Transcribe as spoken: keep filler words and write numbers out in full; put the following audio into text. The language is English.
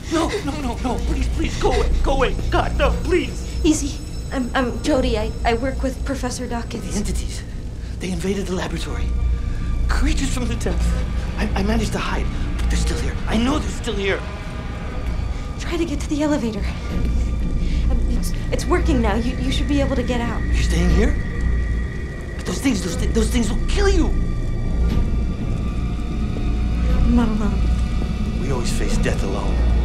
No, no, no, no. Please, please, go away. Go away. God, no, please. Easy. I'm, I'm Jody. I, I work with Professor Dawkins. The entities. They invaded the laboratory. Creatures from the depths. I, I managed to hide, but they're still here. I know they're still here. Try to get to the elevator. Um, it's, it's working now. You, you should be able to get out. You're staying here? But those things, those, th- those things will kill you. I'm not alone. We always face death alone.